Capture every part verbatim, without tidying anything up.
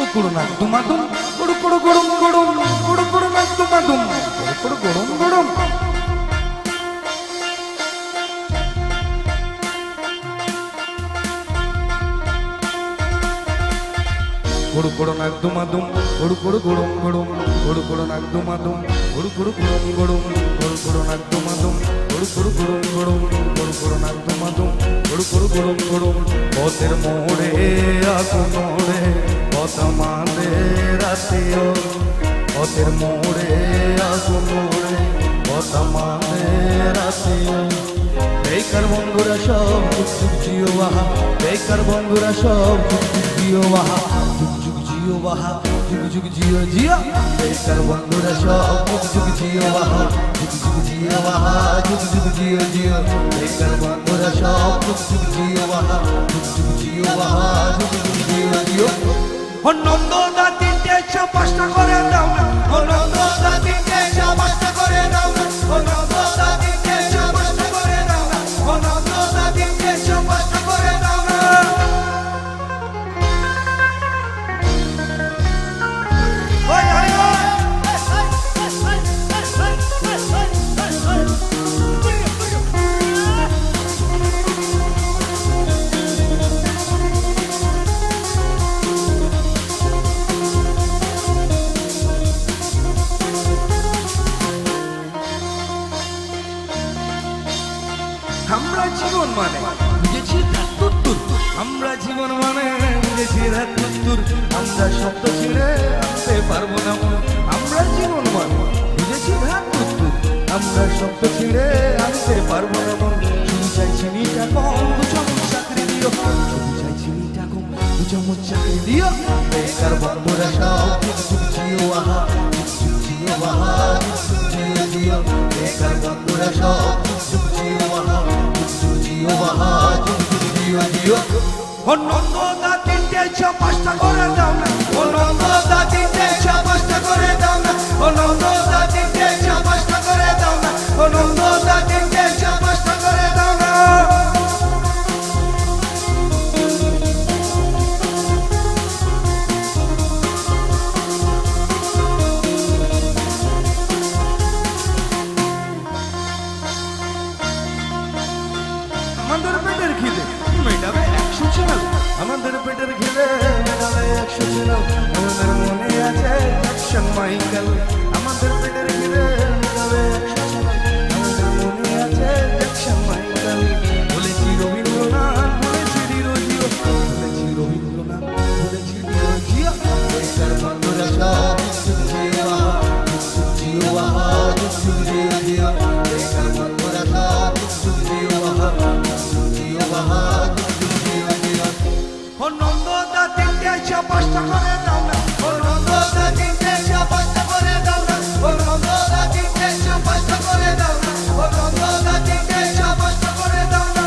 কুড়ু নাক দুমাদুম কুড়ু কুড়ু গুড়ুম গুড়ুম কুড়ু কুড়ু নাক দুমাদুম কুড়ু কুড়ু গুড়ুম গুড়ুম কুড়ু কুড়ু নাক দুমাদুম কুড়ু কুড়ু গুড়ুম গুড়ুম কুড়ু কুড়ু নাক দুমাদুম কুড়ু কুড়ু গুড়ুম গুড়ুম কুড়ু কুড়ু নাক দুমাদুম কুড়ু কুড়ু গুড়ুম গুড়ুম কুড়ু কুড়ু নাক দুমাদুম কুড়ু কুড়ু গুড়ুম গুড়ুম পথের মোড়ে আগুন ওড়ে পথ আমাদের আত্মীয় পথের মোড়ে আগুন ওড়ে পথ আমাদের আত্মীয় বেকার বন্ধুরা সব যুগ যুগ জিও বাহা বেকার বন্ধুরা সব যুগ যুগ জিও বাহা যুগ যুগ জিও বাহা যুগ যুগ জিও জিও বেকার বন্ধুরা সব যুগ যুগ জিও বাহা যুগ যুগ জিও বাহা যুগ যুগ জিও জিও বেকার বন্ধুরা সব যুগ যুগ জিও বাহা যুগ যুগ জিও বাহা যুগ যুগ জিও জিও ও নন্দ দা তিনটে চা পাঁচটা করে দাও না ও নন্দ দা তিনটে চা পাঁচটা করে দাও না ও নন্দ দা তিনটে চা পাঁচটা করে দাও না ও নন্দ দা তিনটে চা পাঁচটা করে দাও না ওই আরে আমরা জীবন মানে বুঝেছি ধাতুর আমরা জীবন মানে বুঝেছি ধাতুর আমরা শব্দ ছিঁড়ে আনতে পারবো না আমরা জীবন মানে বুঝেছি ধাতুর আমরা শব্দ ছিঁড়ে আনতে পারবো না শুধু চাই চিনিটা কম দু চামচ চাকরি দিও শুধু চাই চিনিটা কম দু চামচ চাকরি দিও বেকার বন্ধুরা সব যুগ যুগ জিও আহা যুগ যুগ জিও আহা যুগ যুগ জিও জিও বেকার বন্ধুরা সব যুগ যুগ জিও আহা যুগ যুগ জিও আহা যুগ যুগ জিও জিও ও নন্দ দা তিনটে চা পাঁচটা করে দাও না ও নন্দ দা তিনটে চা পাঁচটা করে দাও না ও নন্দ দা তিনটে চা পাঁচটা করে দাও না ও নন্দ দা তিনটে চা পাঁচটা করে দাও না আমাদের পেটের খিদে মেটাবে একশো চ্যানেল আমাদের পেটের খিদে মেটাবে একশো চ্যানেল আমাদের মনে আছে অ্যাকশন মাইকেল আমাদের পেটের খিদে মেটাবে একশো চ্যানেল আমাদের মনে আছে অ্যাকশন মাইকেল বলেছি রবীন্দ্রনাথ বলেছি নিরজিও বলেছি রবীন্দ্রনাথ বলেছি নিরজিও বেকার বন্ধুরা সব যুগ জিও আহা যুগ জিও আহা যুগ জিও জিও বেকার বন্ধুরা সব যুগ জিও আহা ও নন্দ দা তিনটে চা পাঁচটা করে দাও না ও নন্দ দা তিনটে চা পাঁচটা করে দাও না ও নন্দ দা তিনটে চা পাঁচটা করে দাও না ও নন্দ দা তিনটে চা পাঁচটা করে দাও না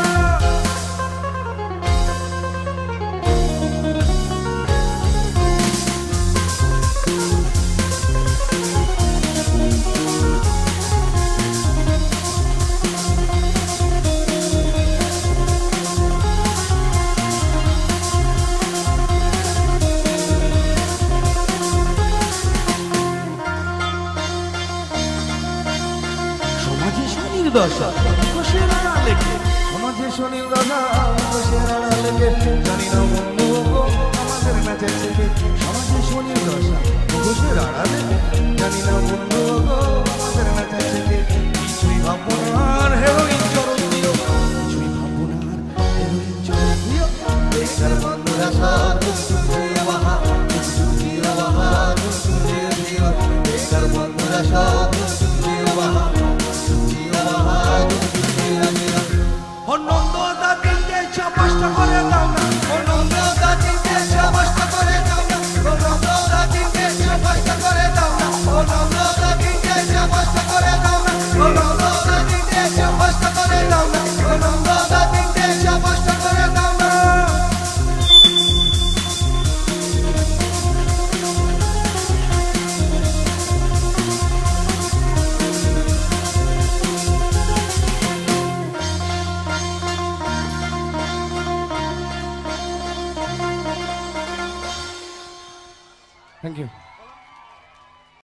দশা মুখোশের আড়ালেকে সমাজে শনির দশা মুখোশের আড়ালেকে জানি না বন্ধু আমাদের নাচের থেকে সমাজে শনির দশা মুখোশের আড়ালেকে জানি না বন্ধু আমাদের নাচের থেকে কিছুই ভাববো না আর হেরোইন চরণ দিও কিছুই ভাববো না আর হেরোইন চরণ দিও বেকার বন্ধুরা সব যুগ যুগ জিও আহা যুগ যুগ জিও আহা যুগ যুগ জিও জিও বেকার বন্ধুরা সব যুগ যুগ জিও আহা ও নন্দ দা তিনটে চা পাঁচটা করে দাও না ও নন্দ দা তিনটে চা পাঁচটা করে দাও না ও নন্দ দা তিনটে চা পাঁচটা করে দাও না ও নন্দ দা তিনটে চা পাঁচটা করে দাও না ও নন্দ দা তিনটে চা পাঁচটা করে দাও না ও নন্দ দা তিনটে চা পাঁচটা করে দাও না থ্যাংক ইউ।